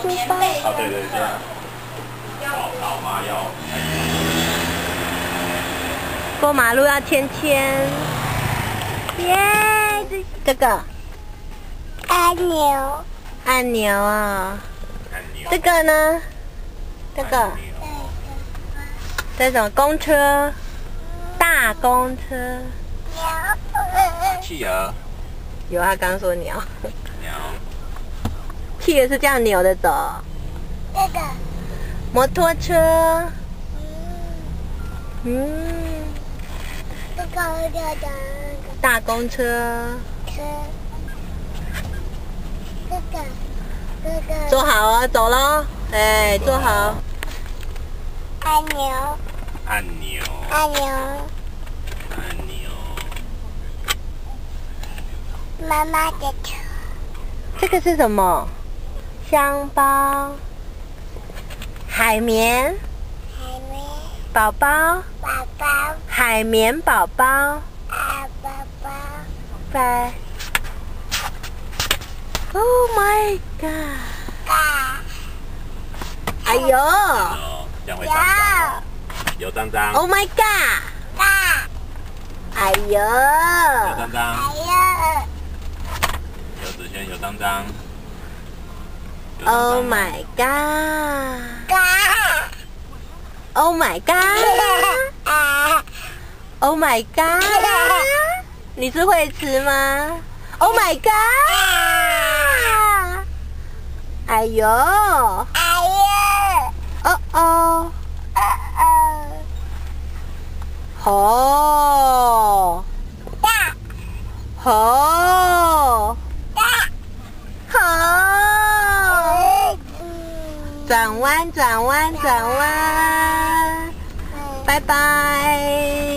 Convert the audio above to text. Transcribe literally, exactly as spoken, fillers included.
书包。 哦，对对对。老老妈要。 过马路要牵牵。耶，这这个。 按钮。 按钮啊。 按钮。 这个呢？这个。这种公车。大公车。 企鹅。 有，他刚说鸟。 鸟。 企鹅是这样扭着走。 这个。 摩托车。嗯。 这个这个。 大公车。 车。这个。这个。 坐好啊，走咯。哎，坐好。 按钮。 按钮。 按钮。 按钮。 妈妈的车。 这个是什么？香包。海绵。 海绵。 宝宝。 宝宝。 海绵宝宝。 啊，宝宝。 拜。Oh my god！ 哎呦！ 这样会脏脏。有脏脏。 Oh my god！ 哎呦！ 有脏脏。 哎呀！ 有子轩有脏脏。 Oh my god！ Oh my god！ Oh my god！ 你是会吃吗 ？Oh my god！ 哎呦！ 哎呀！ 哦哦！ 哦哦！ 好！ 大！ 好！ 大！ 好！转弯，转弯，转弯！拜拜。